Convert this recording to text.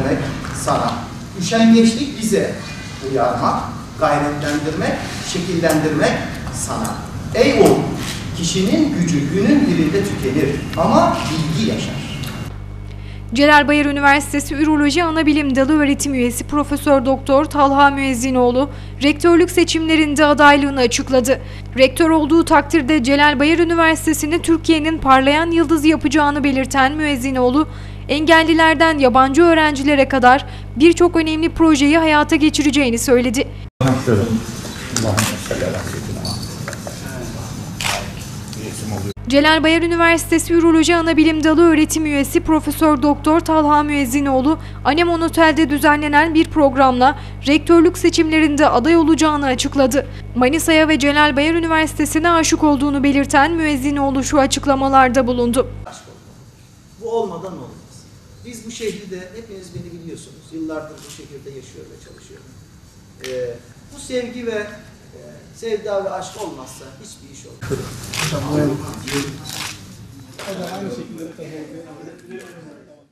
demek sana. Üşengeçlik bize, uyarmak, gayretlendirmek, şekillendirmek sana. Ey oğul, kişinin gücü günün birinde tükenir ama bilgi yaşar. Celal Bayar Üniversitesi Üroloji Anabilim Dalı öğretim üyesi Profesör Doktor Talha Müezzinoğlu, rektörlük seçimlerinde adaylığını açıkladı. Rektör olduğu takdirde Celal Bayar Üniversitesi'ni Türkiye'nin parlayan yıldızı yapacağını belirten Müezzinoğlu, engellilerden yabancı öğrencilere kadar birçok önemli projeyi hayata geçireceğini söyledi. Celal Bayar Üniversitesi Üroloji Anabilim Dalı öğretim üyesi Profesör Doktor Talha Müezzinoğlu, Anemon Otel'de düzenlenen bir programla rektörlük seçimlerinde aday olacağını açıkladı. Manisa'ya ve Celal Bayar Üniversitesi'ne aşık olduğunu belirten Müezzinoğlu şu açıklamalarda bulundu. Bu olmadan olmaz. Biz bu şehirde, hepiniz beni biliyorsunuz, yıllardır bu şehirde yaşıyor ve çalışıyorum. Bu sevgi ve sevda ve aşk olmazsa hiçbir iş olmaz.